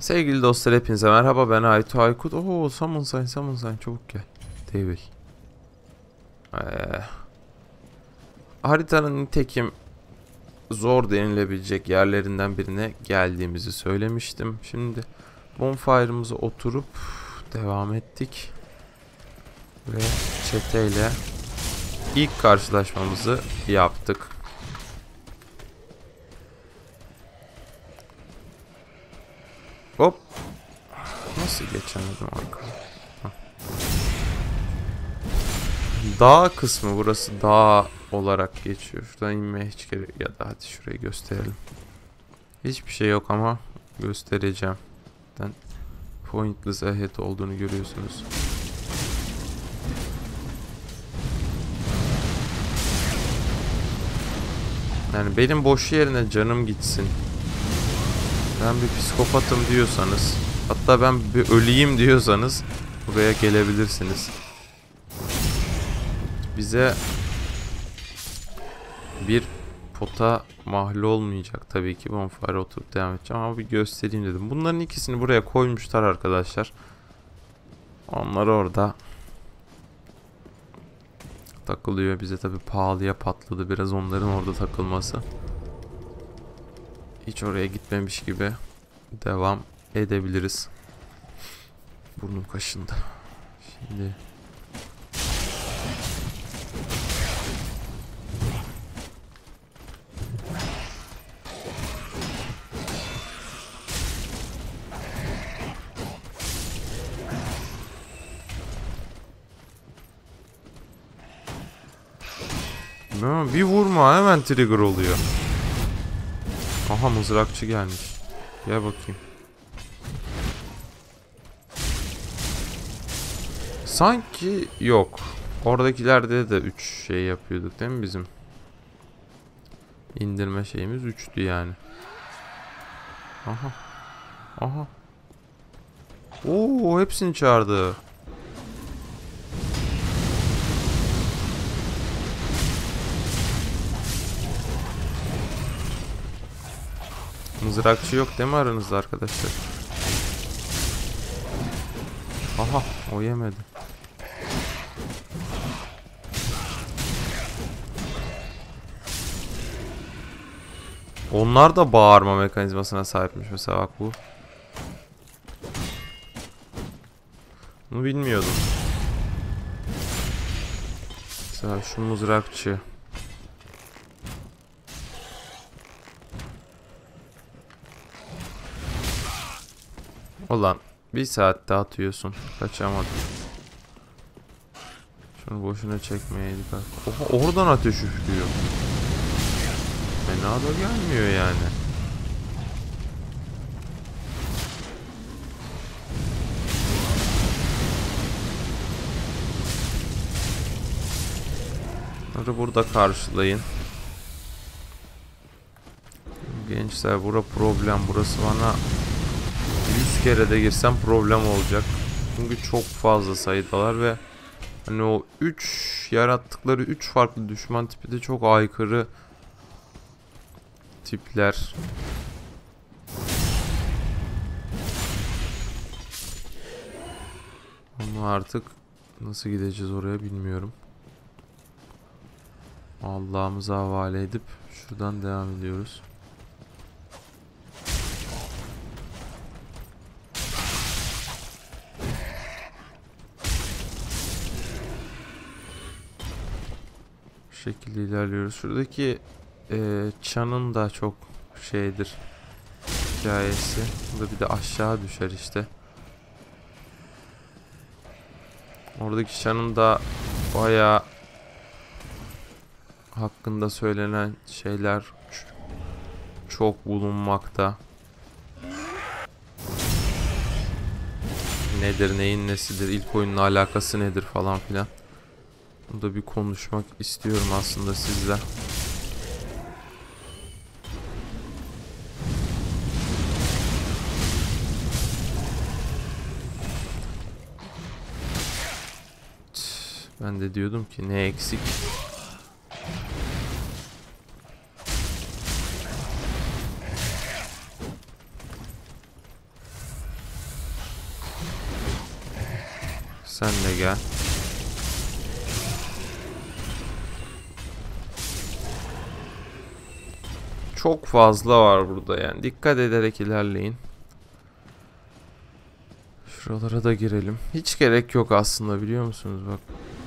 Sevgili dostlar hepinize merhaba, ben Aytu Aykut. Summon sign çabuk gel. Devil. Ee, Haritanın nitekim zor denilebilecek yerlerinden birine geldiğimizi söylemiştim. Şimdi bonfire'ımıza oturup devam ettik. Ve çeteyle ilk karşılaşmamızı yaptık. Hop. Nasıl geçemedim arkaya? Dağ kısmı, burası dağ olarak geçiyor. Şuradan inmeye hiç gerek ya da hadi şurayı gösterelim. Hiçbir şey yok ama göstereceğim. Zaten pointless ahead olduğunu görüyorsunuz. Yani benim boş yerine canım gitsin, ben bir psikopatım diyorsanız, hatta ben bir öleyim diyorsanız buraya gelebilirsiniz. Bize bir pota mahlu olmayacak tabii ki. Bonfire oturup devam edeceğim ama bir göstereyim dedim. Bunların ikisini buraya koymuşlar arkadaşlar. Onlar orada takılıyor. Bize tabii pahalıya patladı biraz onların orada takılması. Hiç oraya gitmemiş gibi devam edebiliriz. Burnum kaşındı. Şimdi bir vurma hemen trigger oluyor. Aha, mızrakçı gelmiş. Gel bakayım. Sanki yok. Oradakilerde de 3 şey yapıyorduk değil mi bizim? İndirme şeyimiz 3'tü yani. Aha. Aha. Oo, hepsini çağırdı. Mızrakçı yok değil mi aranızda arkadaşlar? Aha, o yemedi. Onlar da bağırma mekanizmasına sahipmiş mesela, bak bu. Bunu bilmiyordum. Mesela şu mızrakçı. Ulan bir saatte atıyorsun. Kaçamadım. Şunu boşuna çekmeyeydik. Oha, oradan ateş üflüyor. Fena da gelmiyor yani. Bunları burada karşılayın. Gençler, bura problem. Burası bana 100 kere de girsem problem olacak. Çünkü çok fazla sayıdalar ve hani o 3 yarattıkları 3 farklı düşman tipi de çok aykırı tipler. Ama artık nasıl gideceğiz oraya bilmiyorum. Allah'ımıza havale edip şuradan devam ediyoruz. Bu şekilde ilerliyoruz. Şuradaki çanın da çok şeydir hikayesi. Burada bir de aşağı düşer işte. Oradaki çanın da bayağı hakkında söylenen şeyler çok bulunmakta. Nedir, neyin nesidir, ilk oyunla alakası nedir falan filan. Bunu da bir konuşmak istiyorum aslında sizle. Ben de diyordum ki ne eksik. Sen de gel. Çok fazla var burada yani. Dikkat ederek ilerleyin. Şuralara da girelim. Hiç gerek yok aslında, biliyor musunuz? Bak.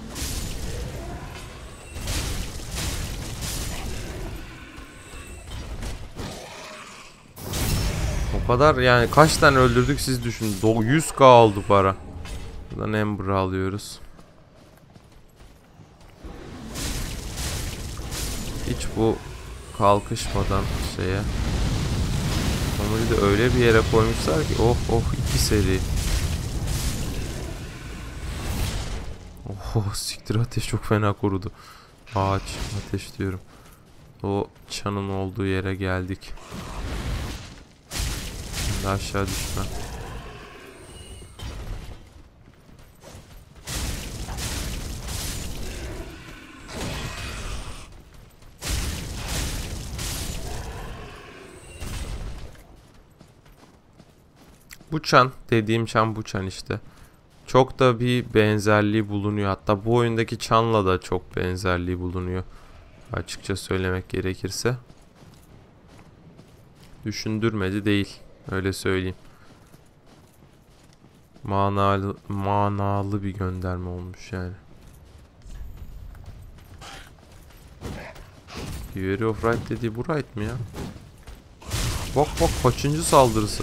O kadar yani, kaç tane öldürdük siz düşünün. 100k oldu para. Buradan Ember alıyoruz. Hiç bu kalkışmadan şeye. Onları da öyle bir yere koymuşlar ki oh oh, 2 seri. Oh siktir, ateş çok fena korudu. Ağaç ateş diyorum. O çanın olduğu yere geldik. Şimdi aşağı düşme. Bu çan dediğim çan, bu çan işte. Çok da bir benzerliği bulunuyor. Hatta bu oyundaki çanla da çok benzerliği bulunuyor. Açıkça söylemek gerekirse. Düşündürmedi değil. Öyle söyleyeyim. Manalı bir gönderme olmuş yani. Theory of Right dediği bu right mi ya? Bak bak, kaçıncı saldırısı.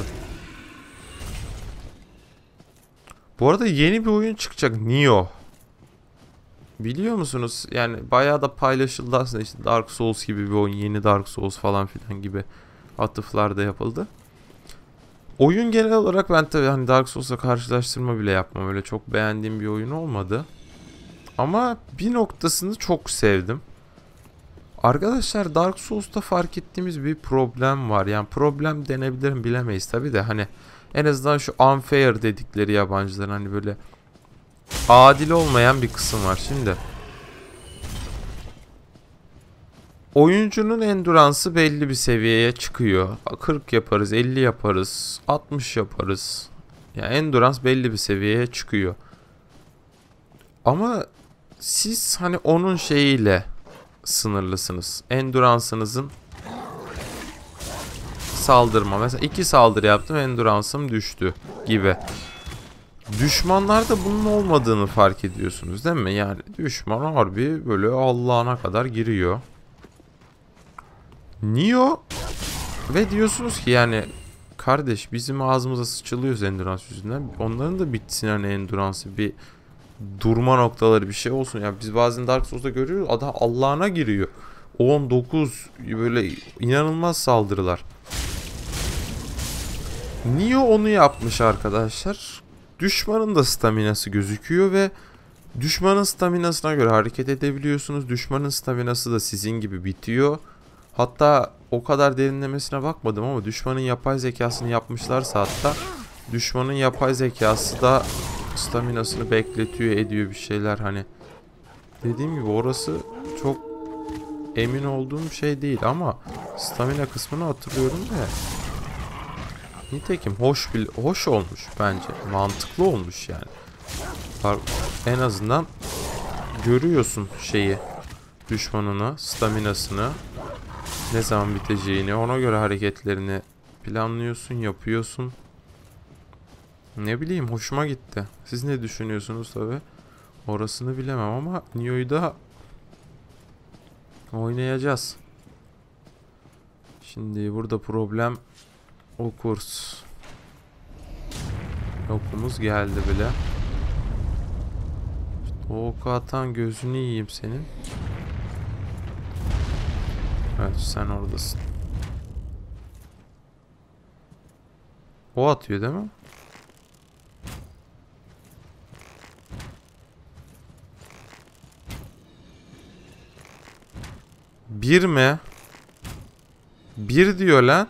Bu arada yeni bir oyun çıkacak, Nioh. Biliyor musunuz? Yani bayağı da paylaşıldı aslında, işte Dark Souls gibi bir oyun, yeni Dark Souls falan filan gibi atıflar da yapıldı. Oyun genel olarak, ben tabii hani Dark Souls'la karşılaştırma bile yapmam. Öyle çok beğendiğim bir oyun olmadı. Ama bir noktasını çok sevdim. Arkadaşlar, Dark Souls'ta fark ettiğimiz bir problem var. Yani problem denebilir mi bilemeyiz tabii de, hani en azından şu unfair dedikleri yabancıların hani böyle adil olmayan bir kısım var. Şimdi oyuncunun endurance'ı belli bir seviyeye çıkıyor. 40 yaparız, 50 yaparız, 60 yaparız. Yani endurance belli bir seviyeye çıkıyor. Ama siz hani onun şeyiyle sınırlısınız. Endurance'ınızın saldırma. Mesela 2 saldırı yaptım, endurance'ım düştü gibi. Düşmanlarda bunun olmadığını fark ediyorsunuz değil mi? Yani düşman harbi böyle Allah'ına kadar giriyor. Nioh ve diyorsunuz ki yani kardeş, bizim ağzımıza sıçılıyoruz endurance yüzünden. Onların da bitsin hani endurance'ı, bir durma noktaları bir şey olsun. Yani biz bazen Dark Souls'da görüyoruz, adam Allah'ına giriyor. 19 böyle inanılmaz saldırılar. Nioh onu yapmış arkadaşlar. Düşmanın da staminası gözüküyor ve düşmanın staminasına göre hareket edebiliyorsunuz. Düşmanın staminası da sizin gibi bitiyor. Hatta o kadar derinlemesine bakmadım ama düşmanın yapay zekasını yapmışlarsa, hatta düşmanın yapay zekası da staminasını bekletiyor, ediyor bir şeyler hani. Dediğim gibi orası çok emin olduğum şey değil ama stamina kısmını hatırlıyorum da. Nitekim hoş olmuş bence. Mantıklı olmuş yani. En azından görüyorsun şeyi, düşmanını, staminasını, ne zaman biteceğini, ona göre hareketlerini planlıyorsun, yapıyorsun. Ne bileyim, hoşuma gitti. Siz ne düşünüyorsunuz tabi? Orasını bilemem ama Nioh'yu da oynayacağız. Şimdi burada problem o kurs. Okumuz geldi bile. O oku atan gözünü yiyeyim senin. Evet, sen oradasın. O atıyor değil mi? Bir mi? Bir diyor lan.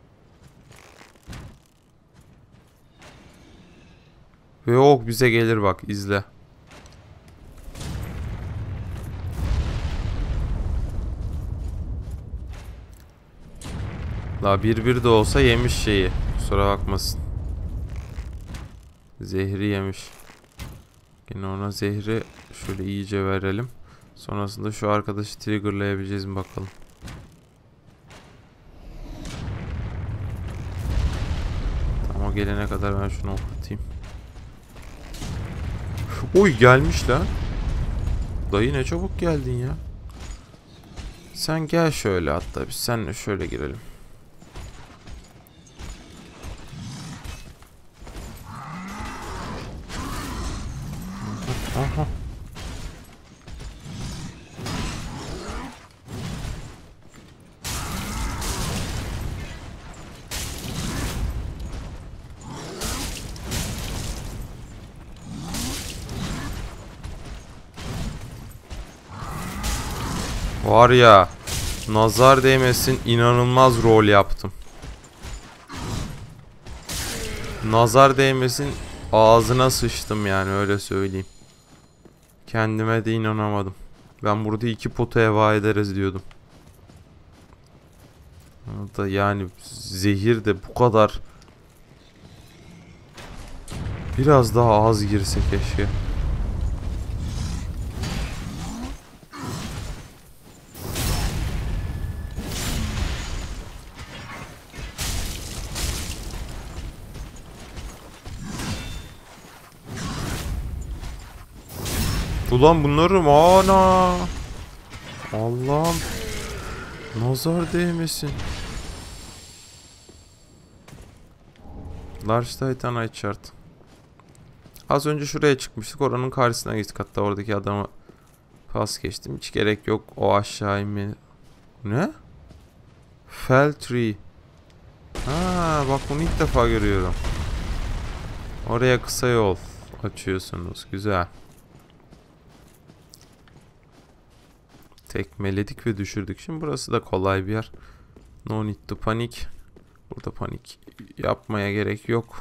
Ve ok bize gelir, bak izle. La bir de olsa yemiş şeyi. Kusura bakmasın. Zehri yemiş. Yine ona zehri şöyle iyice verelim. Sonrasında şu arkadaşı triggerlayabileceğiz mi bakalım. Tamam, o gelene kadar ben şunu okutayım. Oy, gelmiş lan. Dayı ne çabuk geldin ya. Sen gel şöyle, hatta biz seninle şöyle girelim. Aha. Var ya, nazar değmesin, inanılmaz rol yaptım. Nazar değmesin, ağzına sıçtım yani, öyle söyleyeyim. Kendime de inanamadım. Ben burada 2 potu heva ederiz diyordum. Da yani zehir de bu kadar biraz daha az girse keşke. Ulan bunları ana. Allah'ım. Nazar değmesin. Large Titanite Chart. Az önce şuraya çıkmıştık. Oranın karşısına geçtik. Hatta oradaki adama pas geçtim. Hiç gerek yok o aşağı inmeye. Ne? Fell Tree. Ha, bak bunu ilk defa görüyorum. Oraya kısa yol açıyorsunuz. Güzel. Tekmeledik ve düşürdük. Şimdi burası da kolay bir yer. No need to panik. Burada panik yapmaya gerek yok.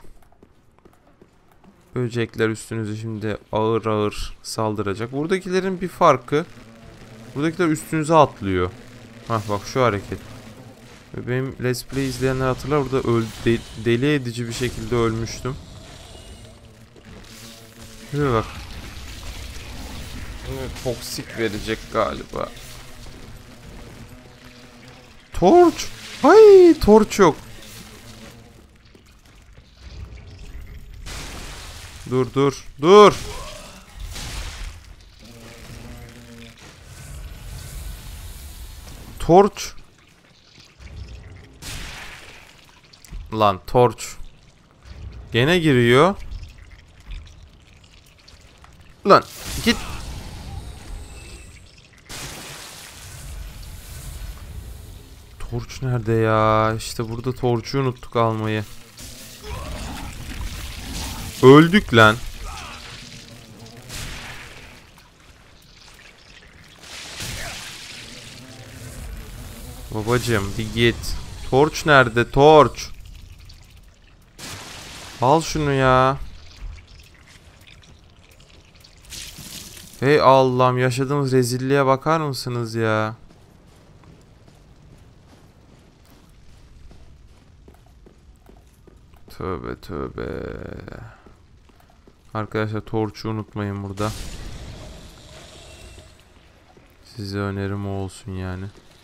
Böcekler üstünüze şimdi ağır ağır saldıracak. Buradakilerin bir farkı. Buradakiler üstünüze atlıyor. Hah, bak şu hareket. Benim Let's Play izleyenler hatırlar. Burada deli edici bir şekilde ölmüştüm. Şuraya bak. Toksik verecek galiba. Torch. Ay, torch yok. Dur dur dur. Torch. Lan torch. Gene giriyor. Lan git. Torch nerede ya? İşte burada torch'u unuttuk almayı. Öldük lan. Babacım bir git. Torch nerede? Torch. Al şunu ya. Hey Allah'ım, yaşadığımız rezilliğe bakar mısınız ya? Tövbe tövbe. Arkadaşlar torçu unutmayın burada. Size önerim o olsun yani.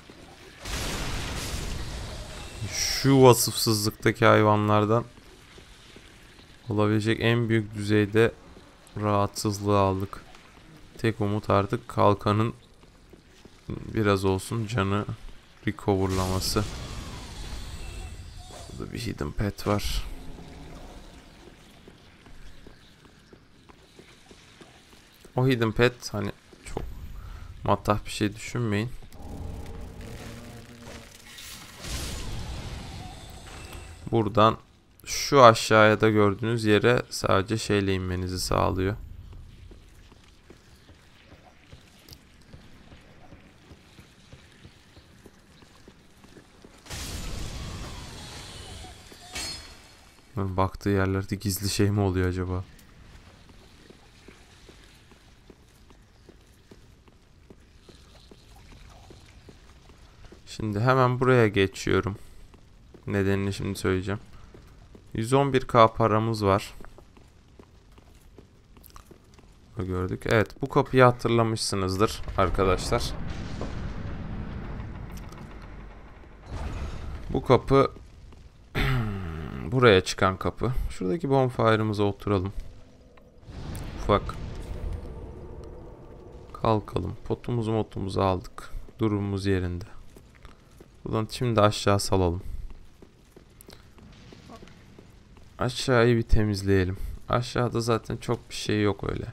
Şu vasıfsızlıktaki hayvanlardan olabilecek en büyük düzeyde rahatsızlığı aldık. Tek umut artık kalkanın biraz olsun canı recoverlaması. Burada bir hidden pet var. O hidden pet hani çok matah bir şey düşünmeyin. Buradan şu aşağıya da gördüğünüz yere sadece şeyle inmenizi sağlıyor. Baktığı yerlerde gizli şey mi oluyor acaba? Şimdi hemen buraya geçiyorum. Nedenini şimdi söyleyeceğim. 111k paramız var. gördük. Evet, bu kapıyı hatırlamışsınızdır arkadaşlar. Bu kapı buraya çıkan kapı. Şuradaki bonfire'ımıza oturalım. Ufak. Kalkalım. Potumuzu aldık. Durumumuz yerinde. Buradan şimdi aşağı salalım. Aşağıyı bir temizleyelim. Aşağıda zaten çok bir şey yok öyle.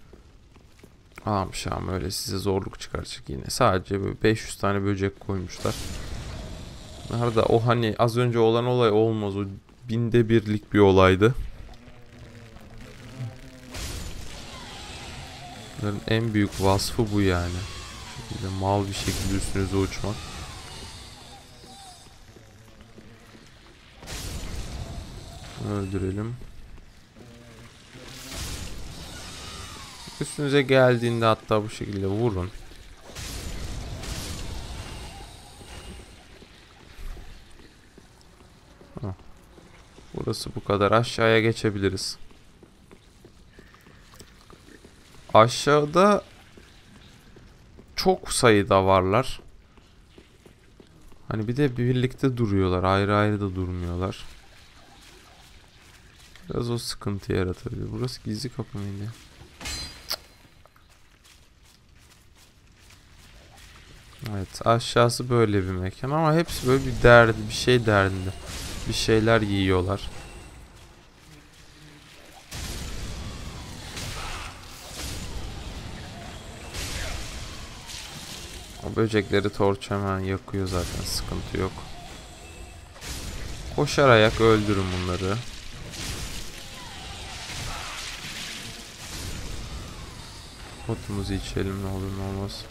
Şam öyle size zorluk çıkaracak yine. Sadece böyle 500 tane böcek koymuşlar. Nerede o hani az önce olan olay olmaz. O 1000'de 1'lik bir olaydı. Bunların en büyük vasfı bu yani. Şöyle mal bir şekilde üstünüze uçmak. Öldürelim. Üstünüze geldiğinde hatta bu şekilde vurun. Burası bu kadar. Aşağıya geçebiliriz. Aşağıda çok sayıda varlar. Hani bir de birlikte duruyorlar. Ayrı ayrı da durmuyorlar. Biraz o sıkıntı yaratabilir. Burası gizli kapı mıydı? Evet, aşağısı böyle bir mekan ama hepsi böyle bir derdi, bir şey derdinde. Bir şeyler yiyorlar. O böcekleri torç hemen yakıyor zaten, sıkıntı yok. Koşar ayak öldürün bunları. Otumuzu içelim ne olur ne olmaz.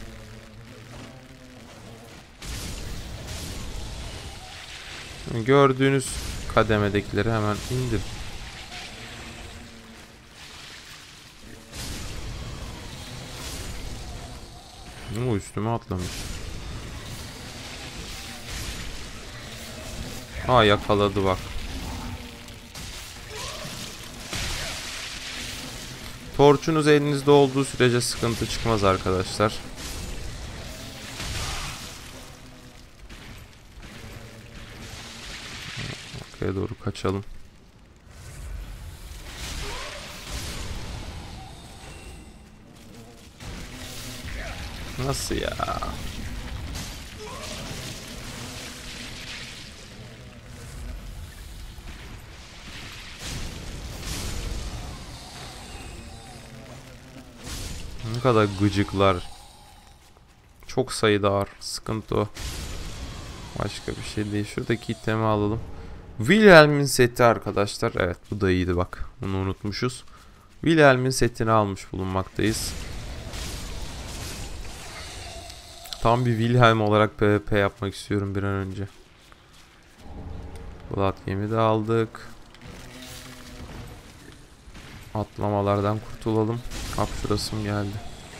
Şimdi gördüğünüz kademedekileri hemen indir. O üstüme atlamış. Yakaladı bak. Torçunuz elinizde olduğu sürece sıkıntı çıkmaz arkadaşlar. Arkaya doğru kaçalım. Nasıl ya? Ne kadar gıcıklar. Çok sayıda var. Sıkıntı o. Başka bir şey değil. Şuradaki itemi alalım. Wilhelm'in seti arkadaşlar. Evet, bu da iyiydi bak. Bunu unutmuşuz. Wilhelm'in setini almış bulunmaktayız. Tam bir Wilhelm olarak PvP yapmak istiyorum bir an önce. Blood Game'i de aldık. Atlamalardan kurtulalım. Hapşurasım geldi.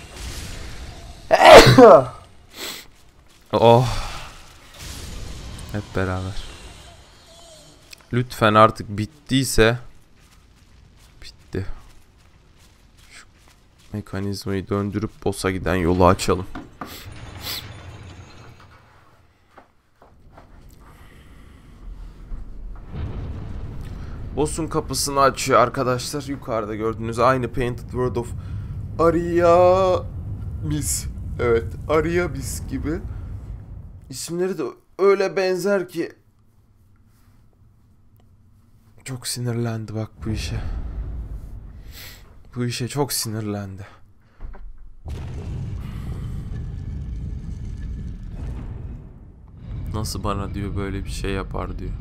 Oh. Hep beraber. Lütfen artık bittiyse. Bitti. Şu mekanizmayı döndürüp boss'a giden yolu açalım. Boss'un kapısını açıyor arkadaşlar. Yukarıda gördüğünüz aynı Painted World of Ariamis. Evet, Ariamis gibi. İsimleri de öyle benzer ki. Çok sinirlendi bak bu işe. Bu işe çok sinirlendi. Nasıl bana diyor böyle bir şey yapar diyor.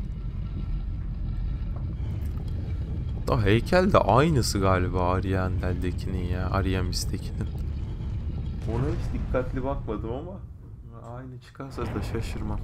Da heykel de aynısı galiba Ariandel'dekinin ya. Ariamis'tekinin. Ona hiç dikkatli bakmadım ama aynı çıkarsa da şaşırmam.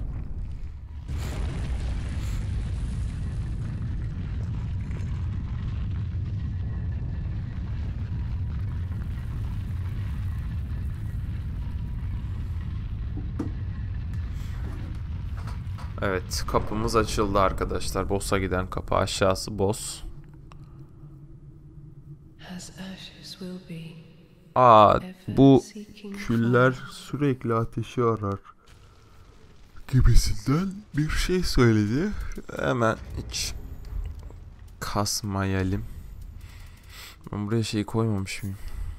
Evet, kapımız açıldı arkadaşlar. Boss'a giden kapı, aşağısı boss. As ashes will be Aa, bu küller sürekli ateşi arar gibisinden bir şey söyledi. Hemen hiç kasmayalım. Ben buraya şey koymamış mıyım?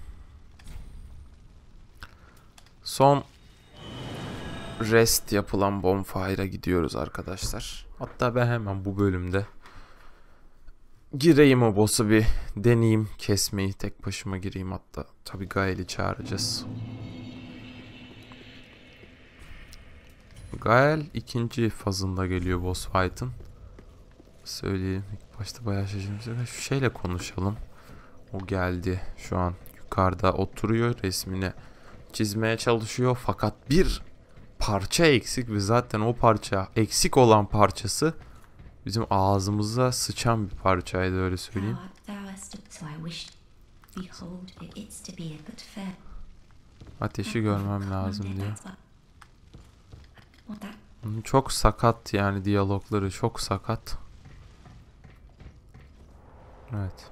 Son rest yapılan bonfire'a gidiyoruz arkadaşlar. Hatta ben hemen bu bölümde gireyim, o boss'u bir deneyeyim kesmeyi. Tek başıma gireyim hatta. Tabii Gael'i çağıracağız. Gael ikinci fazında geliyor boss fight'ın. Söyleyeyim. İlk başta bayağı şaşırmıştım. Şu şeyle konuşalım. O geldi. Şu an yukarıda oturuyor. Resmini çizmeye çalışıyor. Fakat bir parça eksik ve zaten o parça, eksik olan parçası bizim ağzımıza sıçan bir parçaydı, öyle söyleyeyim. Ateşi görmem lazım diyor. Çok sakat yani, diyalogları çok sakat. Evet.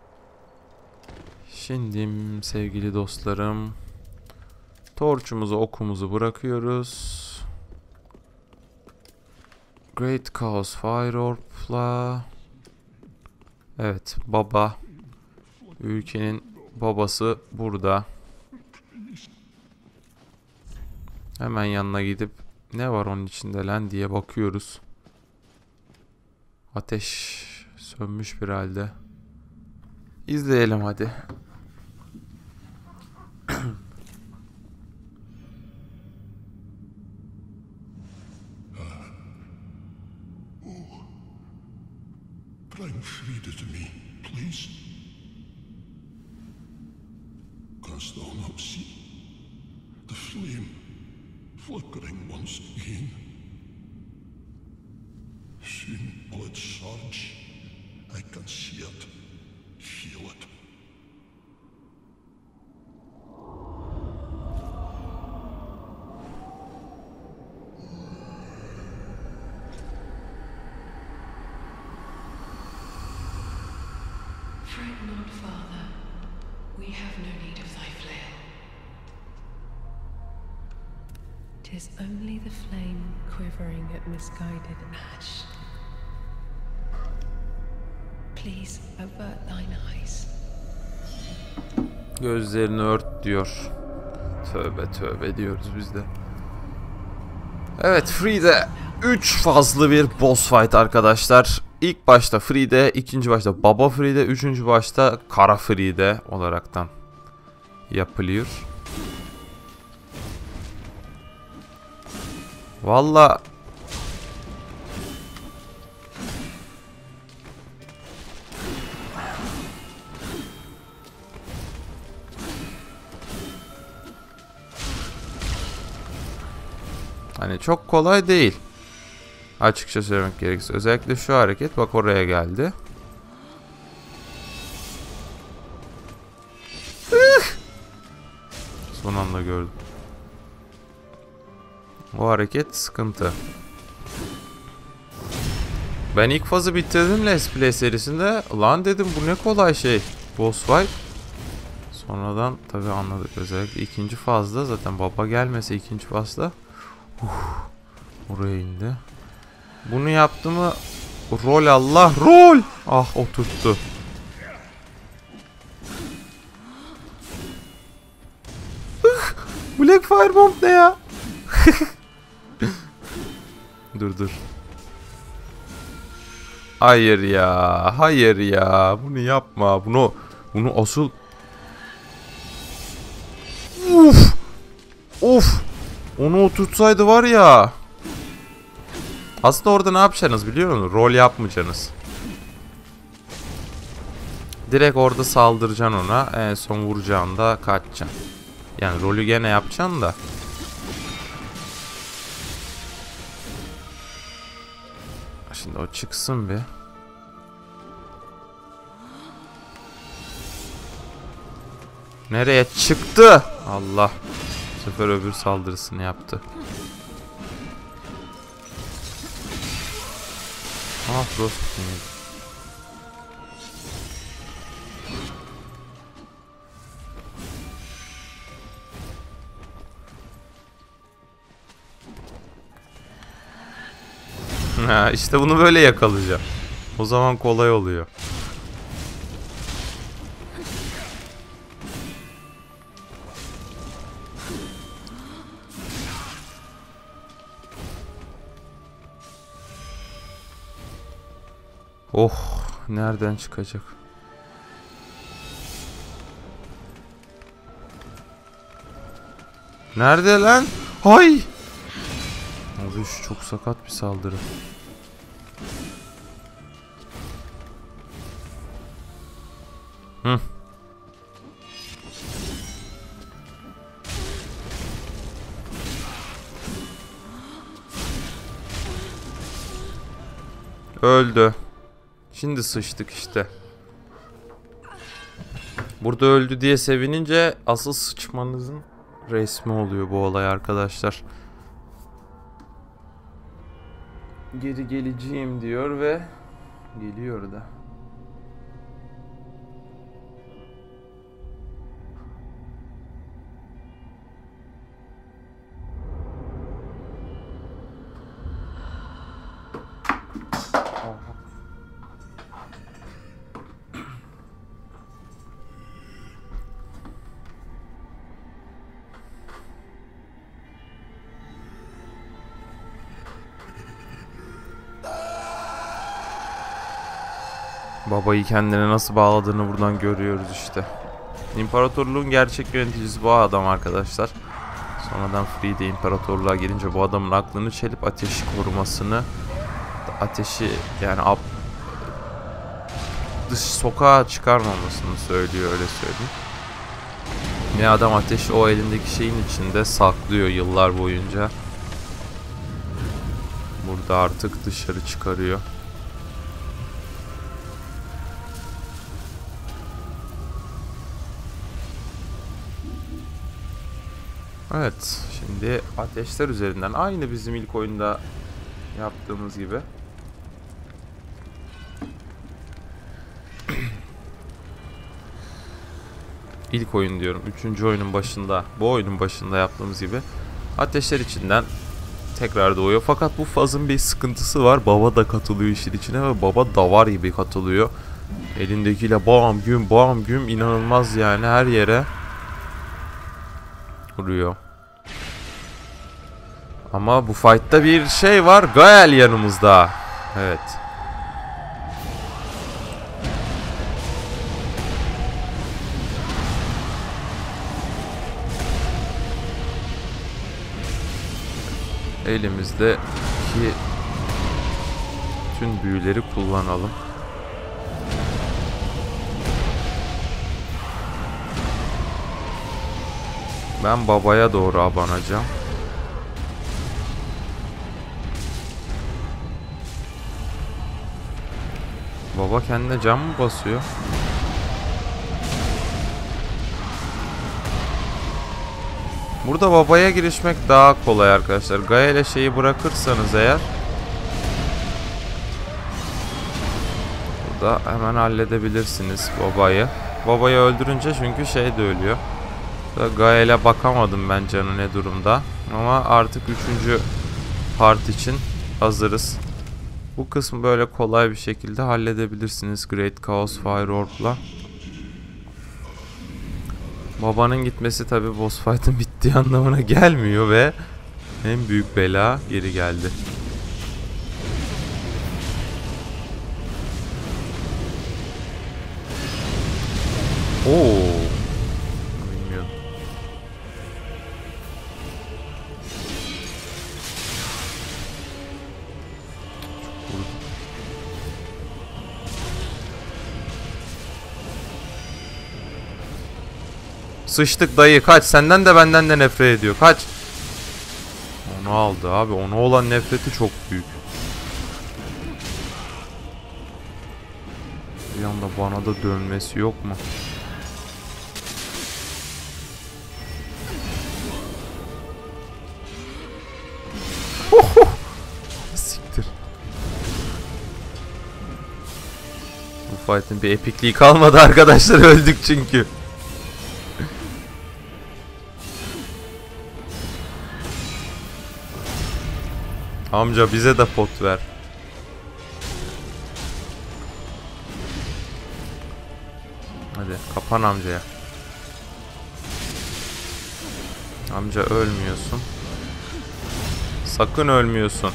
Şimdi sevgili dostlarım, torçumuzu, okumuzu bırakıyoruz. Great Chaos Fire Orb'la. Evet, baba. Ülkenin babası burada. Hemen yanına gidip ne var onun içinde lan diye bakıyoruz. Ateş sönmüş bir halde. İzleyelim hadi. Bring Frida to me, please. Canst thou not see the flame flickering once again? Soon will it surge. I can see it, feel it. Fret not, Father. We have no need of thy flail. 'Tis only the flame quivering at misguided ash. Please avert thine eyes. Gözlerini ört diyor. Tövbe tövbe diyoruz biz de. Evet, Frida 3 fazlı bir boss fight arkadaşlar. İlk başta Frida, ikinci başta Baba Frida, üçüncü başta Kara Frida olaraktan yapılıyor. Valla hani çok kolay değil. Açıkça söylemek gerekirse. Özellikle şu hareket, bak oraya geldi. Son anda gördüm. O hareket sıkıntı. Ben ilk fazı bitirdim Let's Play serisinde. Lan dedim bu ne kolay şey. Boss fight. Sonradan tabi anladık. Özellikle ikinci fazda zaten baba gelmese ikinci fazda. Oraya indi. Bunu yaptı mı? Rol, Allah rol. Ah, oturttu. Black Firebomb ne ya? Dur. Hayır ya. Hayır ya. Bunu yapma. Bunu asıl. Of. Onu oturtsaydı var ya. Aslında orada ne yapacaksınız biliyor musunuz? Rol yapmayacaksınız. Direkt orada saldıracaksın ona. En son vuracağında kaçacaksın. Yani rolü gene yapacaksın da. Şimdi o çıksın bir. Nereye çıktı? Allah. Bu sefer öbür saldırısını yaptı. Ah, Frostkin. Ha, işte bunu böyle yakalayacağım. O zaman kolay oluyor. Oh, nereden çıkacak? Nerede lan? Hay! Abi şu çok sakat bir saldırı. Hı. Öldü. Şimdi sıçtık işte. Burada öldü diye sevinince asıl sıçmanızın resmi oluyor bu olay arkadaşlar. Geri geleceğim diyor ve geliyor da. Babayı kendine nasıl bağladığını buradan görüyoruz işte. İmparatorluğun gerçek yöneticisi bu adam arkadaşlar. Sonradan Friede imparatorluğa gelince bu adamın aklını çelip ateşi korumasını, ateşi yani dış sokağa çıkarmamasını söylüyor, öyle söyleyeyim. Ve adam ateşi o elindeki şeyin içinde saklıyor yıllar boyunca. Burada artık dışarı çıkarıyor. Evet, şimdi ateşler üzerinden aynı bizim ilk oyunda yaptığımız gibi. İlk oyun diyorum, 3. oyunun başında, bu oyunun başında yaptığımız gibi ateşler içinden tekrar doğuyor. Fakat bu fazın bir sıkıntısı var. Baba da katılıyor işin içine ve baba davar gibi katılıyor. Elindekiyle bam güm inanılmaz yani, her yere vuruyor. Ama bu fight'ta bir şey var. Gael yanımızda. Evet. Elimizdeki tüm büyüleri kullanalım. Ben babaya doğru abanacağım. Baba kendine cam mı basıyor? Burada babaya girişmek daha kolay arkadaşlar. Gael'e şeyi bırakırsanız eğer, burada hemen halledebilirsiniz babayı. Babayı öldürünce çünkü şey de ölüyor. Gael'e bakamadım ben canı ne durumda. Ama artık 3. part için hazırız. Bu kısmı böyle kolay bir şekilde halledebilirsiniz Great Chaos Fire Orb'la. Babanın gitmesi tabi boss fight'ın bittiği anlamına gelmiyor ve en büyük bela geri geldi. Oo. Bilmiyorum. Sıçtık dayı, kaç, senden de benden de nefret ediyor, kaç. Onu aldı abi, ona olan nefreti çok büyük. Bir anda bana da dönmesi yok mu? Siktir. Bu fight'in bir epikliği kalmadı arkadaşlar, öldük çünkü. Amca bize de pot ver. Hadi kapan amcaya. Amca ölmüyorsun. Sakın ölmüyorsun.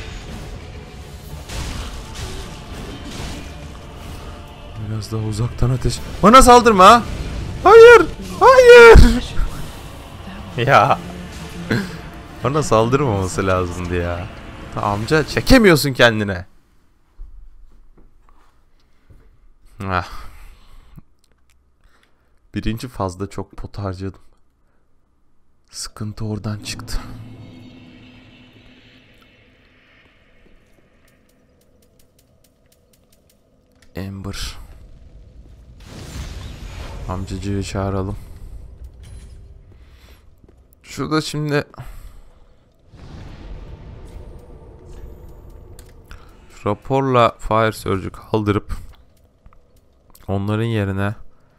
Biraz daha uzaktan ateş. Bana saldırma. Hayır. Hayır. Ya. Bana saldırmaması lazımdı ya. Amca çekemiyorsun kendine. Ah. Birinci fazla çok pot harcadım. Sıkıntı oradan çıktı. Ember. Amcacığı çağıralım. Şurada şimdi raporla Fire Surge'ü kaldırıp onların yerine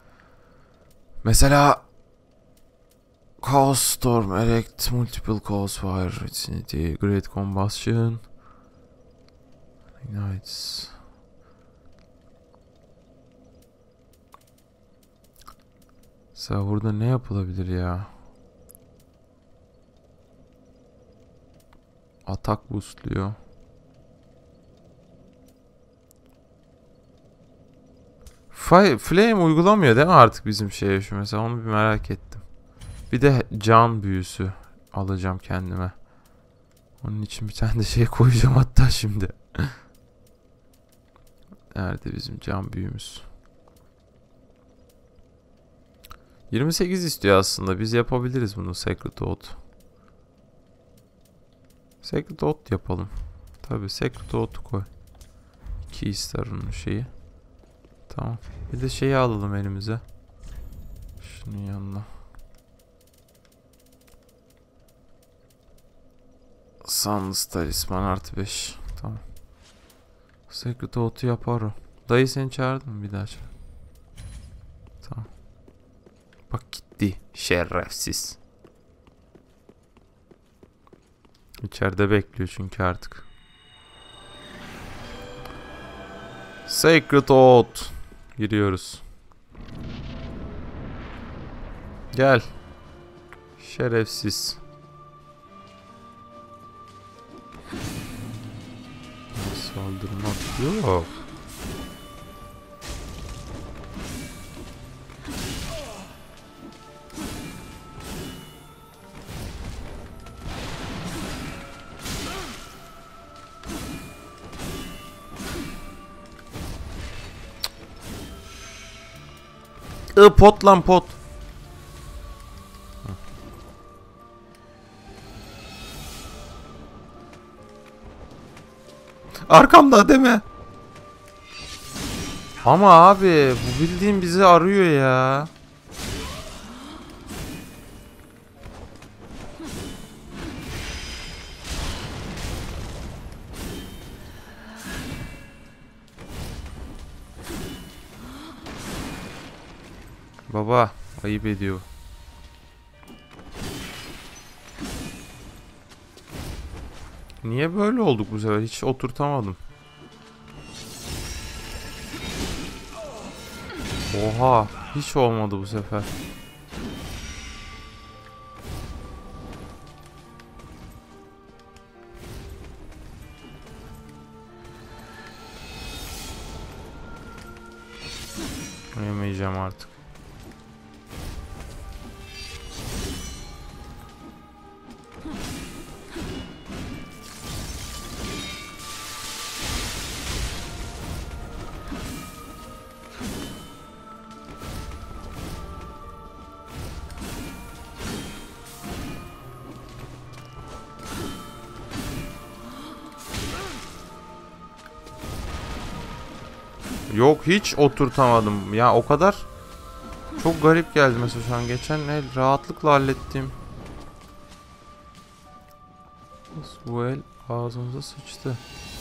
mesela Chaos Storm, Erect, Multiple Cause Fire, Vicinity, Great Combustion, Ignites. Mesela burada ne yapılabilir ya? Atak boostluyor. Flame uygulamıyor değil mi artık bizim şeye şu mesela, onu bir merak ettim. Bir de can büyüsü alacağım kendime. Onun için bir tane de şey koyacağım hatta şimdi. Nerede bizim can büyümüz? 28 istiyor aslında. Biz yapabiliriz bunu Sacred Oath. Sacred Oath yapalım. Tabii Sacred Oath'u koy. 2 ister onun şeyi. Tamam. Bir de şeyi alalım elimize. Şunun yanına. Sunless Talisman artı 5. Tamam. Sacred Oath'u yapar o. Dayı seni çağırdım mı bir daha çağır. Tamam. Bak gitti. Şerefsiz. İçeride bekliyor çünkü artık. Sacred Oath. Giriyoruz. Gel. Şerefsiz. Saldırmak yok. Pot lan pot. Arkamda deme. Ama abi bu bildiğin bizi arıyor ya. Baba ayıp ediyor. Niye böyle olduk bu sefer? Hiç oturtamadım. Oha, hiç olmadı bu sefer. Yemeyeceğim artık. Yok hiç oturtamadım. Ya o kadar çok garip geldi mesela şu an. Geçen el rahatlıkla hallettim. Bu el ağzımıza sıçtı.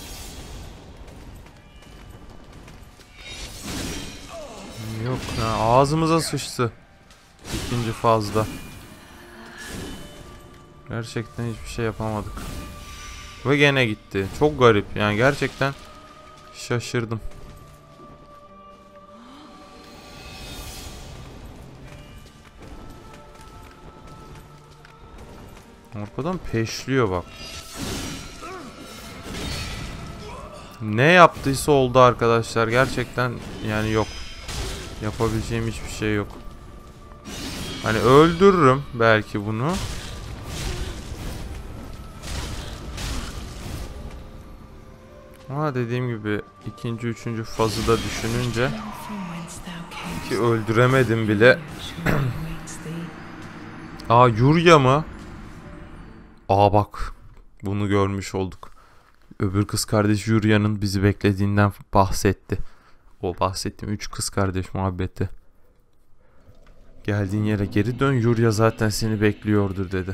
Yok ya, ağzımıza sıçtı. İkinci fazla. Gerçekten hiçbir şey yapamadık. Ve gene gitti. Çok garip yani, gerçekten şaşırdım. Arkadan peşliyor bak. Ne yaptıysa oldu arkadaşlar. Gerçekten yani yok. Yapabileceğim hiçbir şey yok. Hani öldürürüm belki bunu. Ama dediğim gibi ikinci, üçüncü fazı da düşününce ki öldüremedim bile. Aa, Yuria mı? Aa bak. Bunu görmüş olduk. Öbür kız kardeş Yuria'nın bizi beklediğinden bahsetti. O bahsettiğim 3 kız kardeş muhabbeti. Geldiğin yere geri dön. Yuria zaten seni bekliyordur dedi.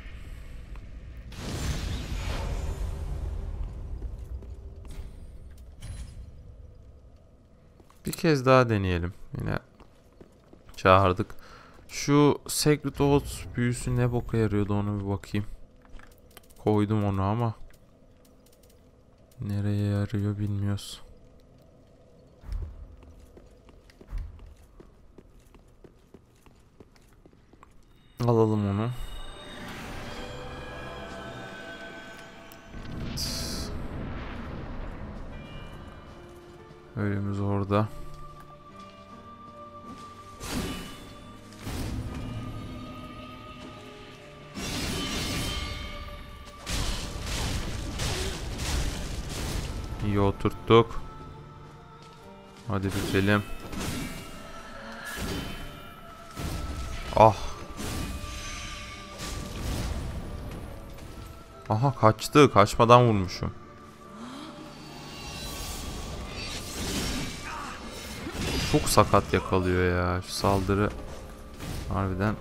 Bir kez daha deneyelim. Yine çağırdık. Şu Sacred Oath büyüsü ne boka yarıyordu, ona bir bakayım. Koydum onu ama nereye yarıyor bilmiyoruz. Alalım onu. Ölümüz orada. İyi oturttuk. Hadi bitelim. Ah. Aha, kaçtı. Kaçmadan vurmuşum. Çok sakat yakalıyor ya. Şu saldırı harbiden.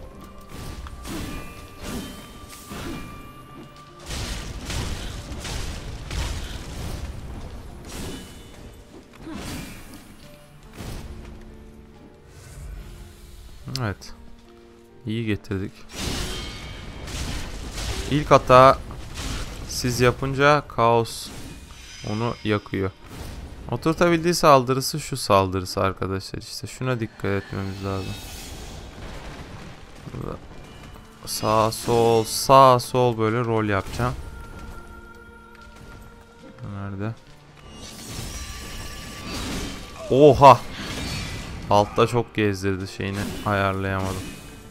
Evet. İyi getirdik. İlk hata siz yapınca kaos onu yakıyor. Oturtabildiği saldırısı şu saldırısı arkadaşlar. İşte şuna dikkat etmemiz lazım. Burada sağ sol sağ sol böyle rol yapacağım. Nerede? Oha! Altta çok gezdirdi, şeyini ayarlayamadım.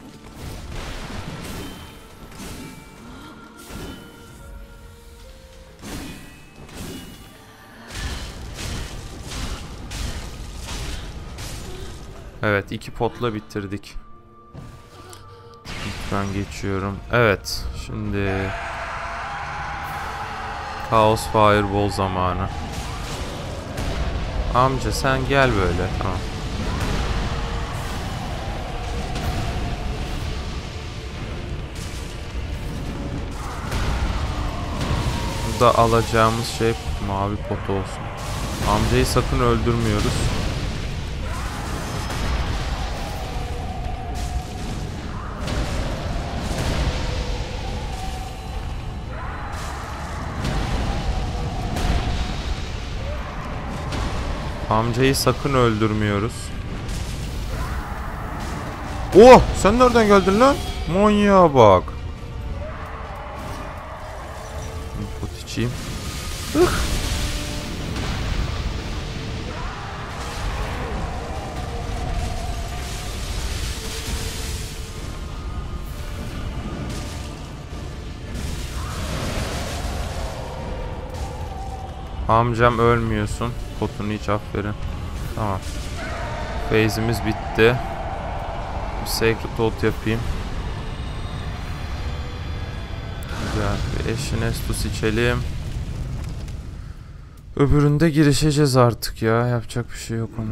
Evet, 2 potla bitirdik. Ben geçiyorum. Evet, şimdi Chaos Fireball zamanı. Amca sen gel böyle, tamam. Burada alacağımız şey mavi pot olsun. Amcayı sakın öldürmüyoruz. Amcayı sakın öldürmüyoruz. Oh! Sen nereden geldin lan? Manyağa bak. Pot içeyim. Amcam ölmüyorsun. Potunu hiç, aferin. Tamam. Phase'imiz bitti. Bir Sacred Oath yapayım. Güzel. Bir Ashen Estus içelim. Öbüründe girişeceğiz artık ya. Yapacak bir şey yok ama.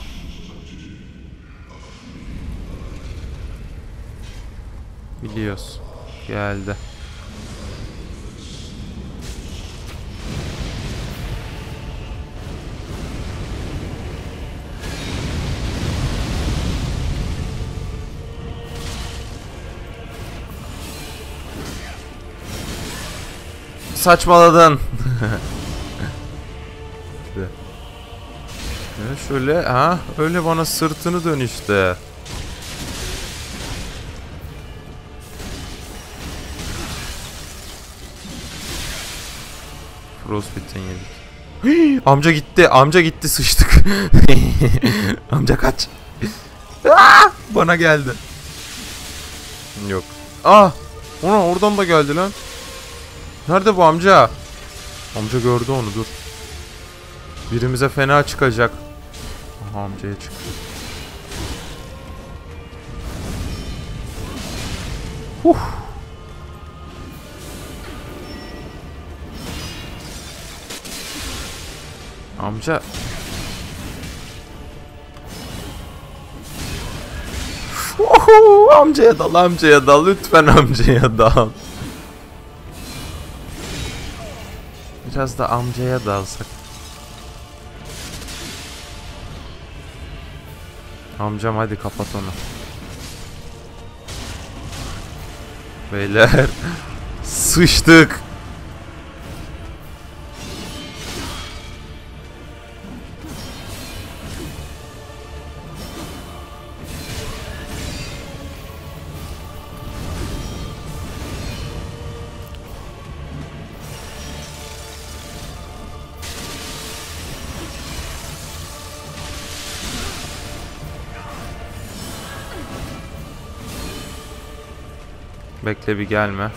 Biliyoruz. Geldi. Saçmaladın. Şöyle ha, öyle bana sırtını dön işte. Frostbite'den yedik. Amca gitti. Amca gitti, sıçtık. Amca kaç. Bana geldi. Yok. Ona oradan da geldi lan. Nerede bu amca? Amca gördü onu, dur. Birimize fena çıkacak. Aha, amcaya çıktı. Amca. Amcaya dal, amcaya dal. Lütfen amcaya dal. Biraz da amcaya dalsak. Amcam hadi kapat onu. Beyler. Sıçtık. Bekle, bir gelme.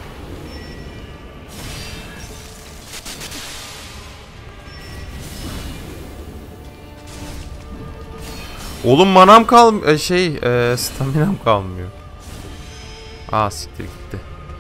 Oğlum manam staminam kalmıyor. Siktir gitti.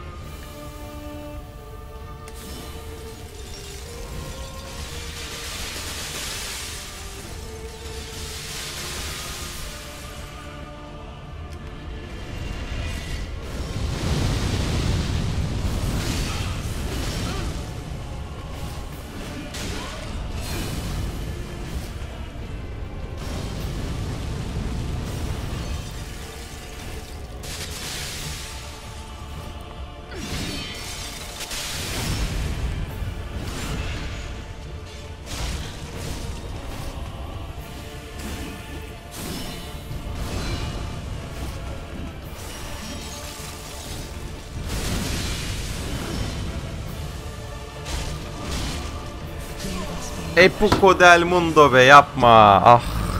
Epuco del mundo be, yapma.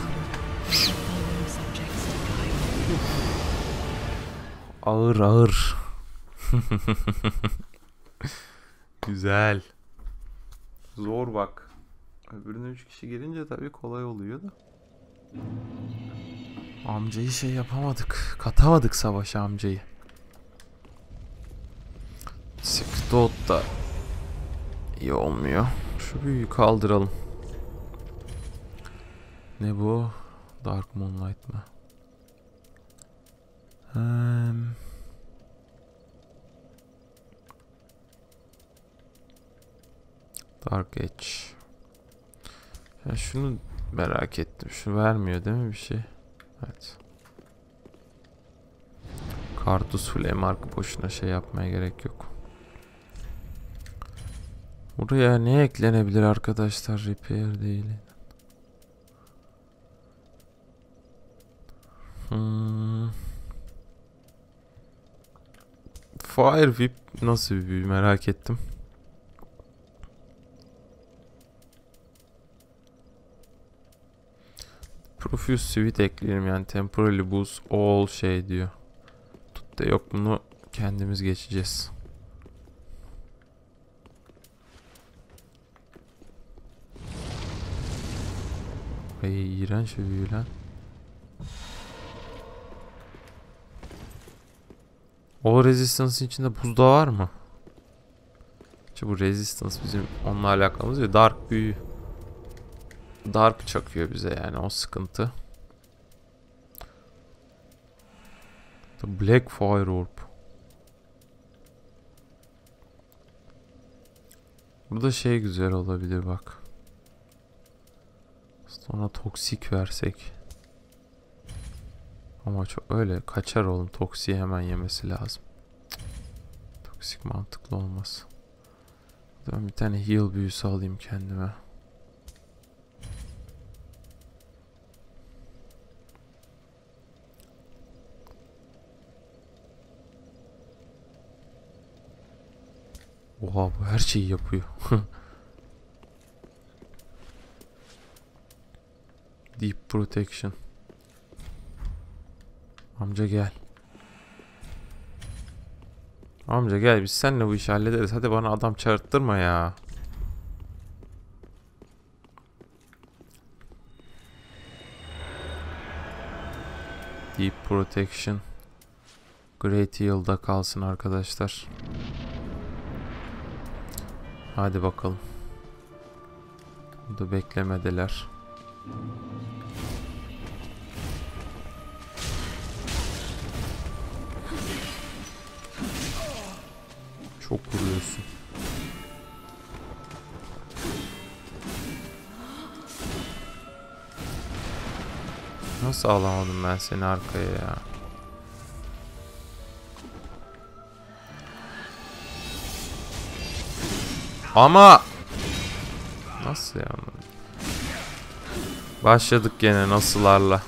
Ağır. Güzel. Zor bak. Öbürüne 3 kişi gelince tabii kolay oluyor da. Amcayı yapamadık. Katamadık savaşa amcayı. Siktot da iyi olmuyor. Şu büyüyü kaldıralım. Ne bu? Dark Moonlight mı? Dark Edge. Ya şunu merak ettim. Şu vermiyor değil mi bir şey? Evet. Kartus Flame Ark, boşuna yapmaya gerek yok. Buraya ne eklenebilir arkadaşlar? Repair değil. Fire Whip nasıl bir büyü, merak ettim. Profuse Sweet ekleyelim, yani temporarily boost all diyor. Tut da yok, bunu kendimiz geçeceğiz. Ay, iğrenç bir büyü lan. O Resistance'ın içinde buzda var mı? İşte bu Resistance bizim onunla alakamız ya. Dark büyü. Dark çakıyor bize, yani o sıkıntı. The Black Fire Orb. Burada güzel olabilir bak. Sonra toksik versek. Ama çok öyle kaçar oğlum. Toksiği hemen yemesi lazım. Toksik mantıklı olmaz. Ben bir tane heal büyüsü alayım kendime. Oha, bu her şeyi yapıyor. Deep protection. Amca gel. Amca gel, biz seninle bu işi hallederiz. Hadi bana adam çağırttırma ya. Deep protection. Great Heal'da kalsın arkadaşlar. Hadi bakalım. Burada beklemedeler. Çok vuruyorsun. Nasıl alamadım ben seni arkaya ya? Ama nasıl ya? Başladık gene nasıllarla.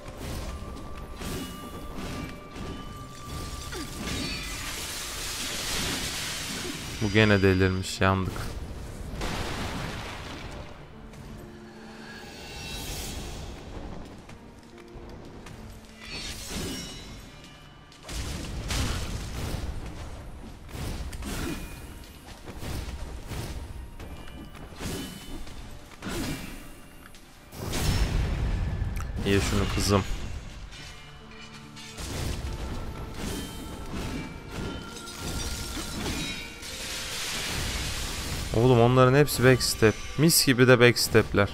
Bu gene delirmiş, yandık. Ye şunu kızım. Oğlum onların hepsi backstep. Mis gibi de backstepler.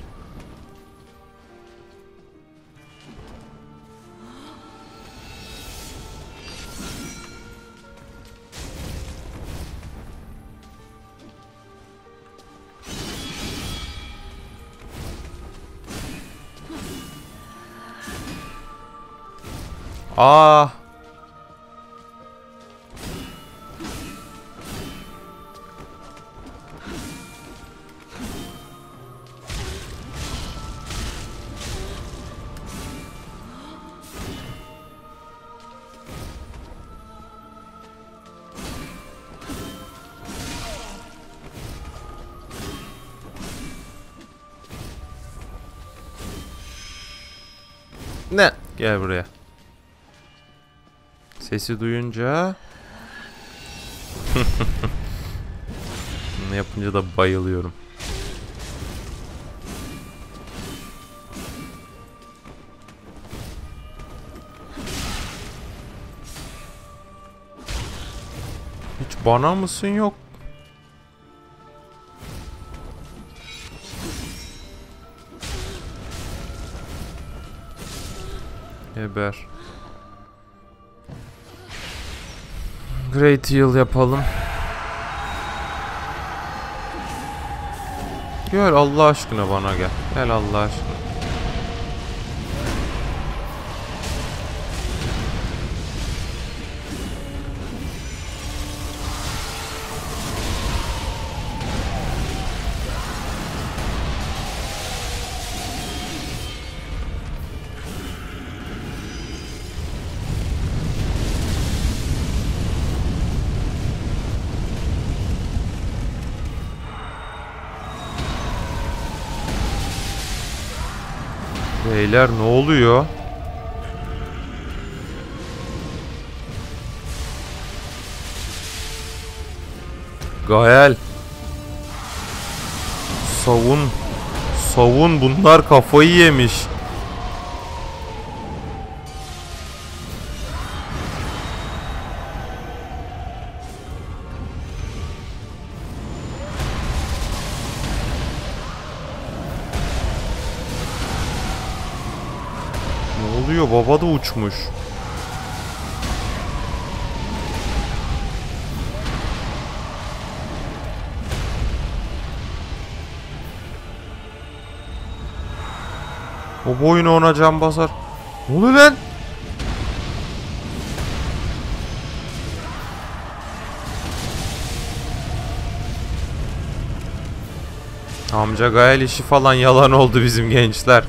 Aa! Ne? Gel buraya. Sesi duyunca bunu yapınca da bayılıyorum. Hiç bana mısın yok? Geber. Great Heal yapalım. Gel Allah aşkına, bana gel. Gel Allah aşkına. Beyler ne oluyor? Gael. Savun. Savun, bunlar kafayı yemiş. Ne oluyor? Baba da uçmuş. O boyuna ona can basar. Ne oluyor lan? Amca Gael işi falan yalan oldu bizim gençler.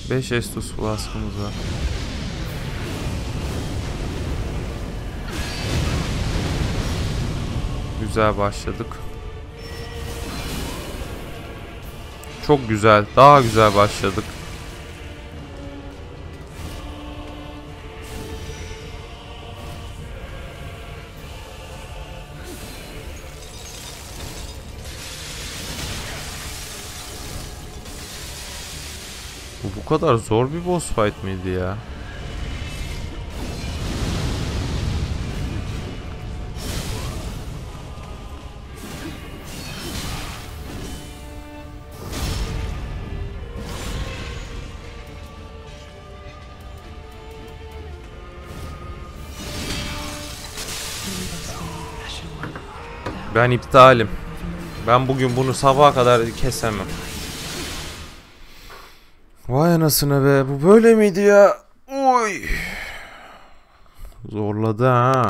5 Estus Flask'ımız var. Güzel başladık. Çok güzel. Daha güzel başladık. Bu kadar zor bir boss fight miydi ya? Ben iptalim. Ben bugün bunu sabaha kadar kesemem. Vay anasını be. Bu böyle miydi ya? Oy. Zorladı ha.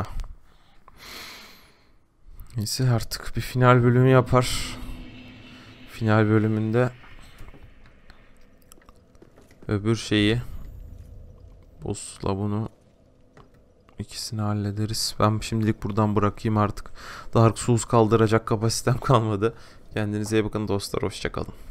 Neyse artık bir final bölümü yapar. Final bölümünde öbür şeyi boss'la bunu ikisini hallederiz. Ben şimdilik buradan bırakayım artık. Dark Souls kaldıracak kapasitem kalmadı. Kendinize iyi bakın dostlar. Hoşça kalın.